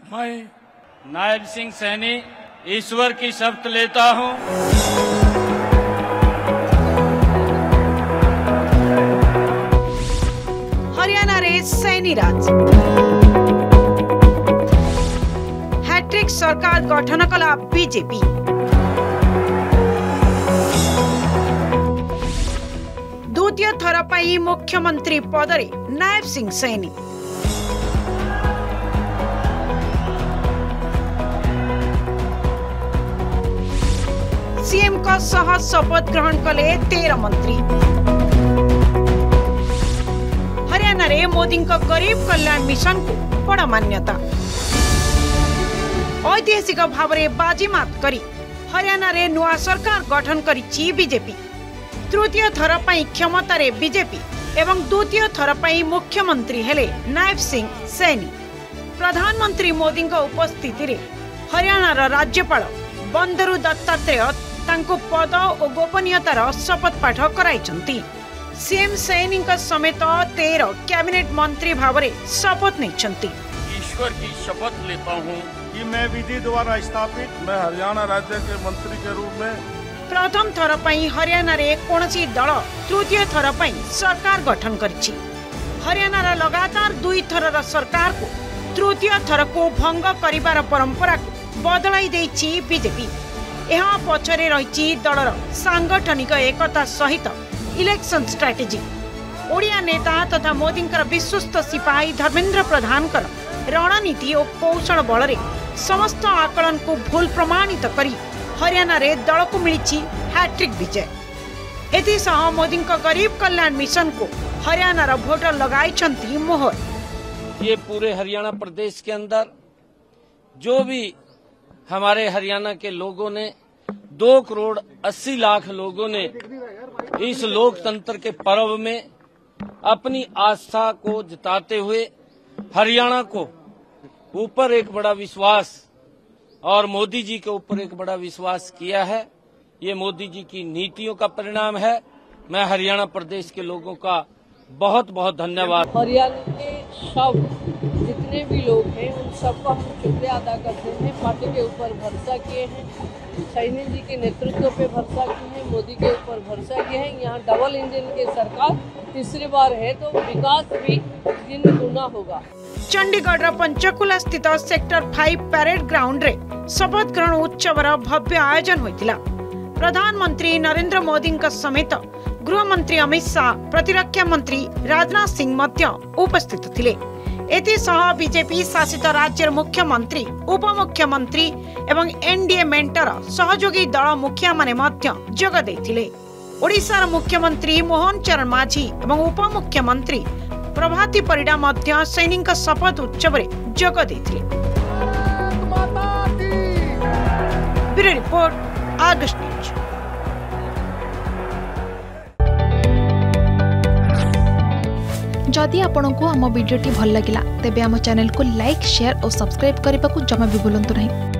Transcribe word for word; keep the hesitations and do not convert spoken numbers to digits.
मैं नायब सिंह सैनी ईश्वर की शपथ लेता हूं। हरियाणा रे सैनी राज हैट्रिक सरकार गठन कला बीजेपी। द्वितीय थर पर मुख्यमंत्री पदरे नायब सिंह सैनी। सीएम का सह शपथ ग्रहण कले तेरह मंत्री। हरियाणा रे मोदी का गरीब कल्याण मिशन को बड़ा मान्यता। ऐतिहासिक भाव में बाजीमात करी हरियाणा रे नुआ सरकार गठन करिछि बीजेपी। तृतीय थर पर क्षमता रे बीजेपी एवं द्वितीय थर पर मुख्यमंत्री हेले नायब सिंह सैनी। प्रधानमंत्री मोदी उपस्थिति रे हरियाणा रा राज्यपाल बंदरू दत्तात्रेय तांको पद और गोपनीयतार शपथ पाठ कराइछंती। सीएम सैनी समेत तेरह कैबिनेट मंत्री भाव में शपथ नहीं। ईश्वर की शपथ लेता हूं कि मैं विधि द्वारा स्थापित मैं हरियाणा राज्य के मंत्री के रूप में प्रथम थर पर हरियाणा रे कोनसी दल तृतीय थर पर सरकार गठन करिछि। हरियाणा रा लगातार दुई थर सरकार को तृतीय थर को भंग करिवार परंपरा को बदलाई देछि बीजेपी। यहाँ पछरे रही दलर सांगठनिक एकता सहित इलेक्शन स्ट्रेटेजी। ओडिया नेता तथा मोदी विश्वस्त सिपाही धर्मेंद्र प्रधान रणनीति और कौशल बल समस्त आकलन को भूल प्रमाणित करी हरियाणा रे दल को मिली हैट्रिक विजय। एथिसह मोदी गरीब कल्याण मिशन को हरियाणा रा वोटर लगाई मोहर। ये पूरे हरियाणा प्रदेश के अंदर जो भी हमारे हरियाणा के लोगों ने दो करोड़ अस्सी लाख लोगों ने इस लोकतंत्र के पर्व में अपनी आस्था को जताते हुए हरियाणा को ऊपर एक बड़ा विश्वास और मोदी जी के ऊपर एक बड़ा विश्वास किया है। ये मोदी जी की नीतियों का परिणाम है। मैं हरियाणा प्रदेश के लोगों का बहुत बहुत धन्यवाद। हरियाणा के सब जितने भी लोग हैं उन सबका हम शुक्रिया अदा करते हैं। पार्टी के ऊपर भरोसा किए हैं, सैनी जी के नेतृत्व पे भरोसा किए हैं, मोदी के ऊपर भरोसा किए हैं। यहाँ डबल इंजन की सरकार तीसरी बार है तो विकास भी दिन गुना होगा। चंडीगढ़ रा पंचकुला स्थित सेक्टर फाइव परेड ग्राउंड रे शपथ ग्रहण उत्सव भव्य आयोजन होइतिला। प्रधानमंत्री नरेंद्र मोदी समेत गृह मंत्री अमित शाह, प्रतिरक्षा मंत्री राजनाथ सिंह मध्य उपस्थित थिले। एथिसह बीजेपी शासित राज्यर मुख्यमंत्री, उपमुख्यमंत्री एवं एनडीए मेंटर सहयोगी दल मुखिया माने मध्य जोग दैथिले। ओडिशार मुख्यमंत्री मोहन चरण माझी एवं उपमुख्यमंत्री प्रभाती परिडा मध्य सैनिक शपथ उत्सव रे जोग दैथिले। Bureau report Argus news. जदि आपंक आम भिडी भल लगा तेब आम चैनल को लाइक, शेयर और सब्सक्राइब करने को जमा भी भूलु नहीं।